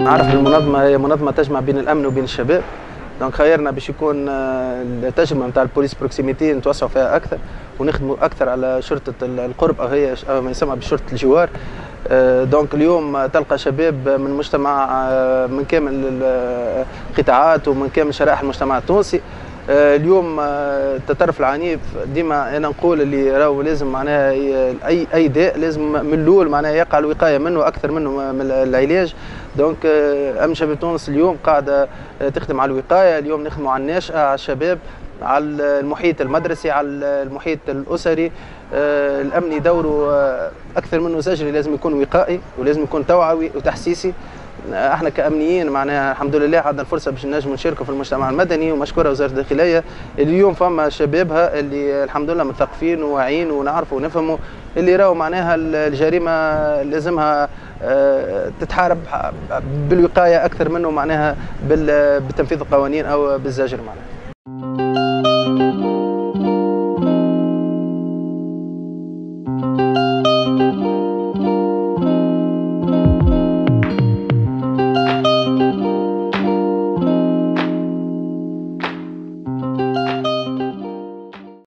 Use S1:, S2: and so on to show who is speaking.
S1: نعرف المنظمة هي منظمة تجمع بين الأمن وبين الشباب. دونك خيرنا باش يكون التجربة نتاع البوليس بروكسيميتي نتوسعوا فيها أكثر ونخدموا أكثر على شرطة القرب، أو هي ما يسمى بشرطة الجوار. دونك اليوم تلقى شباب من مجتمع من كامل القطاعات ومن كامل شرائح المجتمع التونسي. اليوم التطرف العنيف ديما انا نقول اللي راهو لازم معناها اي داء لازم من الاول معناها يقع الوقايه منه اكثر منه من العلاج. دونك امن شباب تونس اليوم قاعده تخدم على الوقايه. اليوم نخدموا على الناشئه، على الشباب، على المحيط المدرسي، على المحيط الاسري. الامني دوره اكثر منه زجري، لازم يكون وقائي ولازم يكون توعوي وتحسيسي. احنا كامنيين معناها الحمد لله عندنا الفرصه باش نجموا نشاركوا في المجتمع المدني، ومشكوره وزاره الداخليه اليوم فما شبابها اللي الحمد لله مثقفين وواعيين ونعرفوا ونفهموا اللي راهو معناها الجريمه لازمها تتحارب بالوقايه اكثر منه معناها بتنفيذ القوانين او بالزجر معناها.